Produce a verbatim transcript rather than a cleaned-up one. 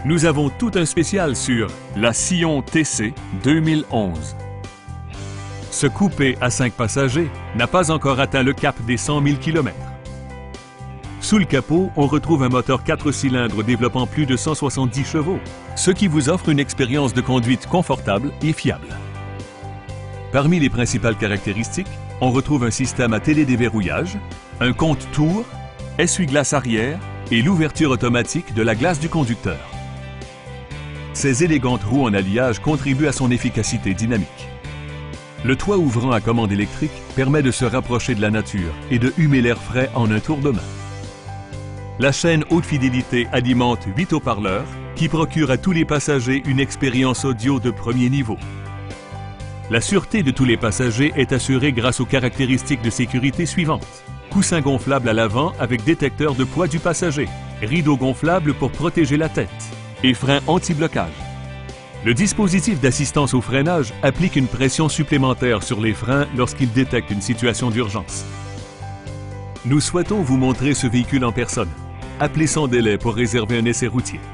Nous avons tout un spécial sur la Scion T C deux mille onze. Ce coupé à cinq passagers n'a pas encore atteint le cap des cent mille kilomètres. Sous le capot, on retrouve un moteur quatre cylindres développant plus de cent soixante-dix chevaux, ce qui vous offre une expérience de conduite confortable et fiable. Parmi les principales caractéristiques, on retrouve un système à télédéverrouillage, un compte-tours, essuie-glace arrière et l'ouverture automatique de la glace du conducteur. Ces élégantes roues en alliage contribuent à son efficacité dynamique. Le toit ouvrant à commande électrique permet de se rapprocher de la nature et de humer l'air frais en un tour de main. La chaîne haute fidélité alimente huit haut-parleurs qui procurent à tous les passagers une expérience audio de premier niveau. La sûreté de tous les passagers est assurée grâce aux caractéristiques de sécurité suivantes. Coussin gonflable à l'avant avec détecteur de poids du passager, rideau gonflable pour protéger la tête et frein anti-blocage. Le dispositif d'assistance au freinage applique une pression supplémentaire sur les freins lorsqu'il détecte une situation d'urgence. Nous souhaitons vous montrer ce véhicule en personne. Appelez sans délai pour réserver un essai routier.